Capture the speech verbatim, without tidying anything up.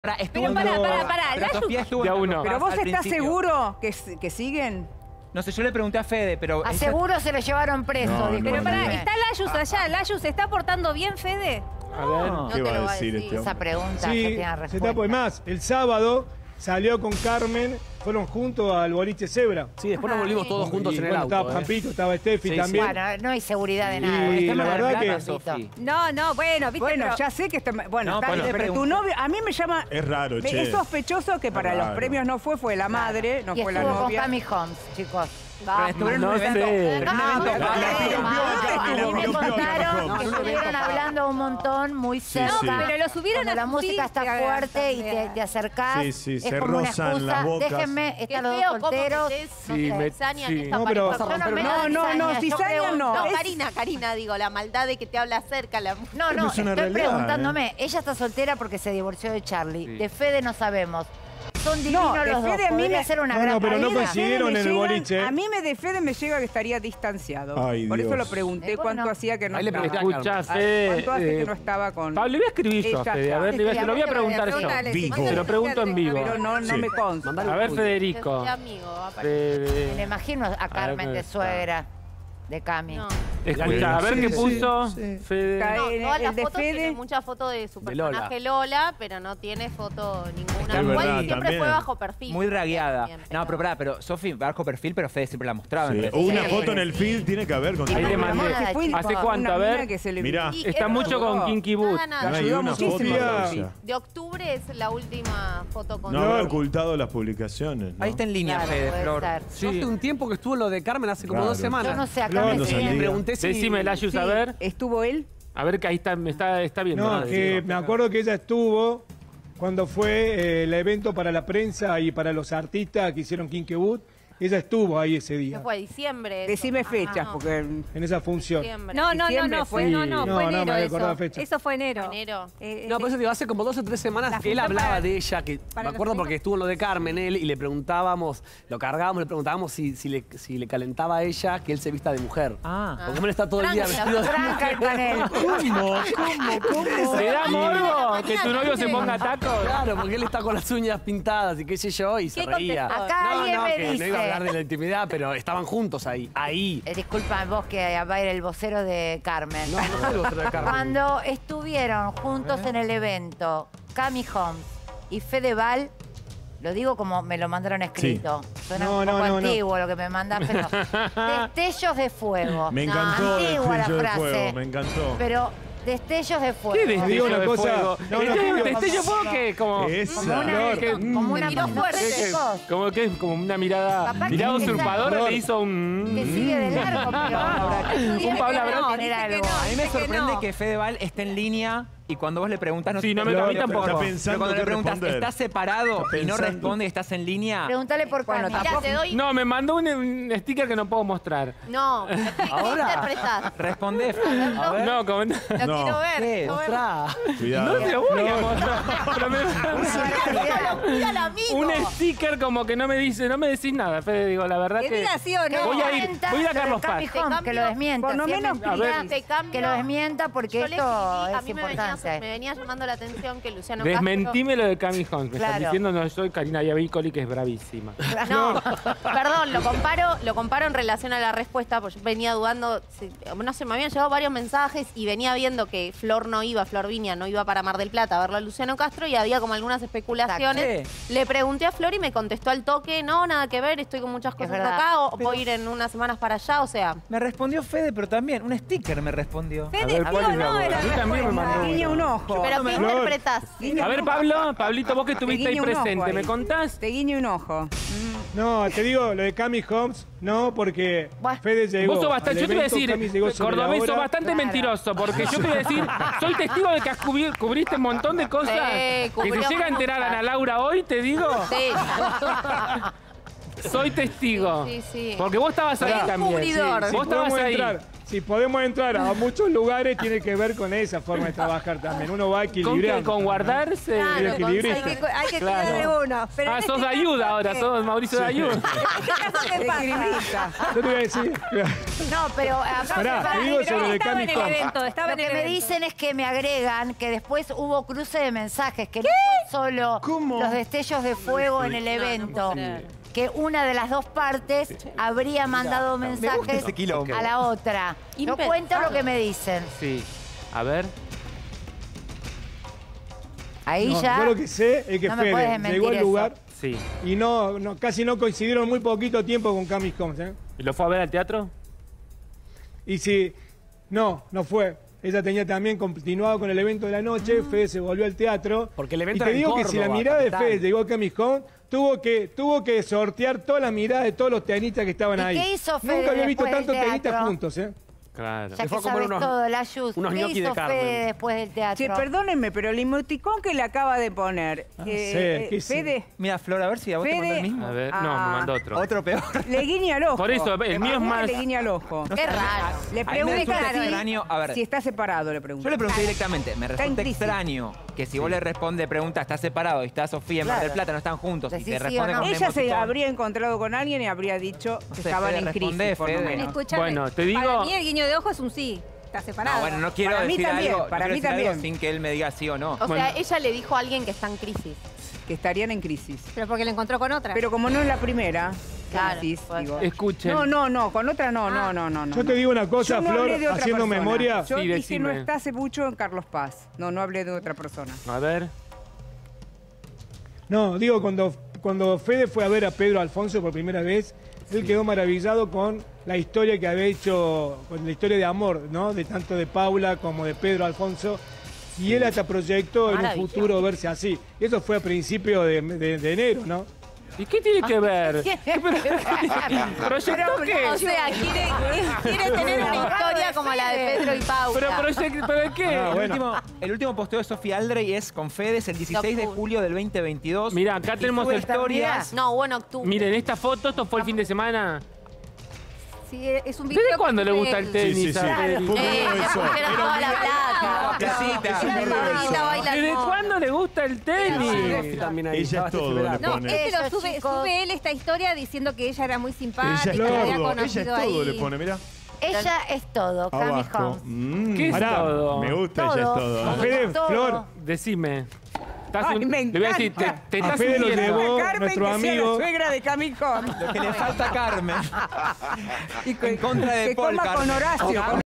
Estuvo Pero pará, en- pará, pará. pero Layu- Sofía estuvo Ya en uno. ¿Pero vos al estás principio. seguro que, que siguen? No sé, yo le pregunté a Fede, pero... ella- Aseguro se lo llevaron preso. No, discúlpeme. Pero pará, no. está Layus allá. ¿Layus se está portando bien, Fede? A ver. No. ¿Qué No va te lo a va a decir decir. este Esa hombre? pregunta que Sí, tiene se respuesta. tapó. Es más, el sábado salió con Carmen, fueron juntos al boliche Zebra. Sí, después nos volvimos todos juntos Y, en el bueno, auto. estaba ¿eh? Pampito, estaba Steffi Sí, sí. también. Bueno, no hay seguridad de nada. Y Está en la Mar del verdad Plata, que- Sofi. No, no, bueno, viste, Bueno, pero- ya sé que está... Bueno, No, está bueno, bien, le pero tu pregunté. novio... A mí me llama... Es raro, me- che. Es sospechoso que para Es los raro. premios no fue, fue la madre, no Y fue la estuvo con novia. Cami Holmes, chicos. Pero estuvieron en No un evento... sé. pero en un No, evento- pero- La- la no, piropeó no, acá, a mí la me piropeó acá, contaron Holmes. que estuvieron hablando un montón, muy cerca. sí. Pero lo subieron Cuando a la su música está Instagram fuerte y te, también. te acercás, Sí, sí, es se como una rozan excusa. las bocas. Déjenme, Qué están los feo dos cómo solteros. metés Sí, no sé, me- cizaña sí. en esta No, pero- pareja. Yo no pero me no, da no, no, cizaña, yo cizaña pregunto- no. No, es- Karina, Karina, digo, la maldad de que te habla cerca. La... No, no, Es una estoy realidad, preguntándome. Ella está soltera porque se divorció de Charlie. Sí. De Fede no sabemos. Son divinos No, de los dos. Fede a mí Podría me- ser una No, gran no, pero no pareja. coincidieron Me en el llegan- boliche, ¿eh? A mí me de Fede me llega que estaría distanciado. Ay, Por eso Dios. lo pregunté Eh, bueno. cuánto hacía que no Ahí le estaba. pregunté Escucha, Ah, Fede. ¿Cuánto hace que eh, no estaba con...? Pablo, le voy a escribir yo a Ella Fede. A está. ver, le voy a- se lo voy a preguntar yo. Pregúntale, Vivo. sí, Se lo pregunto en vivo. Pero no, no Sí. me consta. Mandale A un ver, tuit. Federico. Qué amigo, va a aparecer. Fede. Me imagino a Carmen dónde de está. suegra, de Cami. No. Escucha, a ver Sí, qué sí, puso sí. Fede. Cae- No, el- todas el las de fotos Fede- tiene mucha foto de su De Lola. personaje Lola. pero no tiene foto ninguna. Es Igual verdad, siempre también. fue bajo perfil. Muy ragueada. También, No, pero pará, pero Sofi bajo perfil, pero Fede siempre la mostraba. en Sí. redes O una sociales. foto en el feed tiene que haber con Ahí le mandé. Nada, Se fue chico. ¿Hace cuánto? una A ver. mina que se le- Mirá. Y Está es mucho con verdad. Kinky Boot. Nada, nada. No hay ayudó una foto muchísimo. hermosa. De octubre es la última foto con No No. habrá ocultado las publicaciones, ¿no? Ahí está en línea, Claro, Fede, puede Flor. ser. Yo hace un tiempo que estuvo lo de Carmen, hace como Claro. dos semanas. Yo no sé, acá No, me no Y siguen. le salía. pregunté si... Decime, Layus, a Sí, ver. ¿Estuvo él? A ver que ahí está, me está, está viendo. No, ¿no? que Digo. me acuerdo que ella estuvo cuando fue eh, el evento para la prensa y para los artistas que hicieron Kinky Boot. Ella estuvo ahí ese ¿Qué día, fue? ¿Diciembre? eso? Decime Ah, fechas, no, porque... en esa función. Diciembre. No, no, no, Diciembre fue. no, fue, no, no, No, fue no, me enero había acordado eso. fecha. Eso fue enero. Enero. Eh, No, eh, por eso digo, hace como dos o tres La semanas él función hablaba para- de ella, que para me los acuerdo amigos. porque estuvo lo de Carmen él y le preguntábamos, lo cargábamos, le preguntábamos si, si, le, si le calentaba a ella que él se vista de mujer. Ah. Porque él está todo el día Tranca, vestido de Franca mujer. con él. ¿Cómo? ¿Cómo? ¿Cómo? ¿Te da morbo que tu novio se ponga tacos? Claro, porque él está con las uñas pintadas y qué sé yo, y se ¿Qué reía. contestó? Acá no, alguien no, me que dice... no iba a hablar de la intimidad, pero estaban juntos ahí, ahí. Eh, disculpa vos que va a ir el vocero de Carmen. No, no soy el otro de Carmen. Cuando estuvieron juntos en el evento Cami Holmes y Fedeval, lo digo como me lo mandaron escrito. Suena No, un no, poco no, no. antiguo lo que me mandás, pero destellos de fuego. Me No, encantó el antigua la destello de frase. fuego, me encantó. Pero destellos de fuego. ¿Qué digo destello una de cosa, fuego? no, no, ¿Destello digo- destello de fuego qué? Como... Esa. Como una, Flor, que- como una miró no fuerte. sé, chicos, Como que como una mirada, Capaz que mirada esa- usurpadora Flor. le hizo un... que sigue de largo, pero Un Paula no, Brand. tener algo. A mí me Dice que sorprende no. que Fedeval esté en línea y cuando vos le preguntas... No Sí, no me- Flor, a mí pero- tampoco. Pero Está pensando cuando le qué preguntas, responder. ¿estás separado? Está Y no pensando. responde, ¿estás en línea? Pregúntale por Bueno, Cami. Mirá, te doy... No, me mandó un, un sticker que no puedo mostrar. No, ¿qué, qué interpretás? Responde. A ver. No, como... Lo No. quiero ver. ¿Qué? quiero ver. Mostrá. Cuidado. No te voy a mostrar. Pero me- Mira al amigo. un sticker como que no me dice, no me decís nada, Fede, digo, la verdad Que que... diga sí o no. Voy a ir, Desmienta voy a ir a lo de Carlos Cami Paz. Holmes, que lo desmienta. Por lo si es menos mentira, a ver. Te cambio. que lo desmienta porque Yo le esto escribí, a es mí me venía, importante. me venía llamando la atención que Luciano Desmentime lo de Cami Holmes. Me Claro. están diciendo, no, soy Karina Yabicoli, que es bravísima. Castro... No, perdón, lo comparo, lo comparo en relación a la respuesta, porque yo venía dudando, si- no sé, me habían llegado varios mensajes y venía viendo que Flor no iba, Flor Viña no iba para Mar del Plata a verlo a Luciano Castro y había como algunas especulaciones. Le pregunté a Flor y me contestó al toque, no, nada que ver, estoy con muchas Es cosas verdad. acá, o voy a ir en unas semanas para allá, o sea... Me respondió Fede, pero también un sticker me respondió. A Fede, ver, sí ¿cuál o es la no buena? era A mí la también me respuesta. mandó Guiña uno. un ojo. ¿Pero qué Flor. interpretás? Guiña A ver, un ojo Pablo, ahí. Pablito, vos que estuviste Te ahí guiña un ojo presente, ahí. ¿me contás? Te guiño un ojo. No, te digo, lo de Cami Holmes, no, porque Buah. Fede llegó. Vos sos bastante, al yo te voy a evento, decir, Cami llegó sobre la Cordobés, sos hora. bastante Claro. mentiroso, porque yo te voy a decir, soy testigo de que has cubri- cubriste un montón de cosas. Sí, que cubrió si llega a enterar muchas. Ana Laura hoy, te digo, Sí, soy testigo. sí, sí. Porque vos estabas ahí Soy un también. cubridor. Vos Sí, estabas podemos ahí. entrar. si podemos entrar a muchos lugares, tiene que ver con esa forma de trabajar también. Uno va ¿Con qué? equilibrando. ¿Con guardarse? El Claro, equilibrista. hay que, hay que Claro. cuidar de uno. Pero Ah, en sos este de caso, ayuda ahora, ¿qué? sos Mauricio de ayuda. ¿En este caso qué pasa? Equilibrista. Yo te voy a decir. No, pero acá Pará, pará, te digo pero sobre el estaba en el Camicom. evento, estaba lo en el que me evento. dicen es que me agregan que después hubo cruce de mensajes, que no fue solo ¿Cómo? los destellos de fuego en el evento. Que una de las dos partes habría mandado mensajes ese quilombo. a la otra. No Impensable. cuento lo que me dicen. Sí. A ver. Ahí No, ya yo lo que sé es que no me puedes Fede desmentir llegó al eso. lugar Sí. y no, no, casi no coincidieron muy poquito tiempo con Camicom, ¿eh? ¿Y lo fue a ver al teatro? Y si no, no fue. Ella tenía también continuado con el evento de la noche, Fede se volvió al teatro. Porque el evento y te era en digo que si la Córdoba, mirada de capital. Fede llegó a Camicom, tuvo que, tuvo que sortear todas las miradas de todos los tenistas que estaban ¿Y ahí. qué hizo Fede Nunca había visto después del tantos tenistas teatro? juntos, ¿eh? Claro. ya Se que fue a comer sabes unos- todo, la Yus. unos ¿Qué ñoquis de hizo Carmen. Fede después del teatro? Che, perdónenme, pero el emoticón que le acaba de poner, Ah, eh, sí, ¿qué eh, hice? Fede, Mira, Flor, a ver si a vos te mandó el Fede- mismo. A ver, no, Ah. me mandó otro. Otro peor. le guiña el ojo. Por eso, el Le mío es pregunta más- que Le guiña el ojo. Qué raro. Le A mí me pregunta resulta si, extraño, a ver. si está separado, le pregunta. Yo le pregunté directamente, me Está en resulta crisis. extraño que si vos le respondes, pregunta, ¿estás separado? Y está Sofía en Mar del Claro. Plata, no están juntos. Y Decís te sí responde o no. con un Ella se emoticón. habría encontrado con alguien y habría dicho No que sé, estaban Fede, en crisis, respondé, por lo Fede. menos. Escuchame, Bueno, te digo- Para mí el guiño de ojo es un sí. Está separado. No, bueno, no quiero Para mí decir también, algo, no para quiero mí decir algo también. sin que él me diga sí o no. O Bueno. sea, ella le dijo a alguien que está en crisis. Que estarían en crisis. Pero porque le encontró con otra. Pero como no es la primera, Claro, crisis, puede digo. ser. Escuchen. No, no, no, con otra no, no, no, no. no, Yo te no. digo una cosa, Yo no Flor, hablé de otra haciendo persona. memoria. Yo Sí, dije decime. no está hace mucho en Carlos Paz. No, no hablé de otra persona. A ver. No, digo, cuando, cuando Fede fue a ver a Pedro Alfonso por primera vez, él quedó maravillado con la historia que había hecho, con la historia de amor, ¿no? De tanto de Paula como de Pedro Alfonso. Y él hasta proyectó en un Maravilloso. futuro verse así. Eso fue a principios de, de- de enero, ¿no? ¿Y qué tiene que ver? ¿Proyectó qué? O sea, quiere, quiere tener una historia como la de Pedro y Paula. ¿Pero, proyect- ¿pero de qué? Ah, El, bueno. último, el último posteo de Sofía Aldrey es con Fede, es el dieciséis de julio del veinte veintidós. Mirá, acá Y tenemos sube el- historias. No, bueno, octubre. Miren, esta foto, esto fue el fin de semana. Sí, es un video ¿Desde que cuándo le sube gusta él. el tenis? Sí, sí, sí. a Federico? Fue un Eh, video le eso. pusieron toda la plata. Casita. Es un La video Paulita eso. baila ¿Desde hermoso. cuándo le gusta el tenis? Sí, también ahí, Ella estaba es todo, desesperada. le No, pone. este lo Eso, sube, chicos. sube él esta historia diciendo que ella era muy simpática, Ella es que había todo, ella conocido es todo, ahí. le pone, mirá. Ella es todo, Cami Abajo. Holmes. Mm, ¿Qué es Pará, todo? Me gusta, ella es Todo. todo. A ¿eh? Fede, Todo. Flor, Decime. Estás Ay, un- me Le voy a decir, te, encanta. te A estás Fede lo hundiendo. llevó Carmen, nuestro que sea amigo. la suegra de Camicom. Lo que le falta a Carmen. Y que, En contra de que Paul, coma con Carmen. Horacio.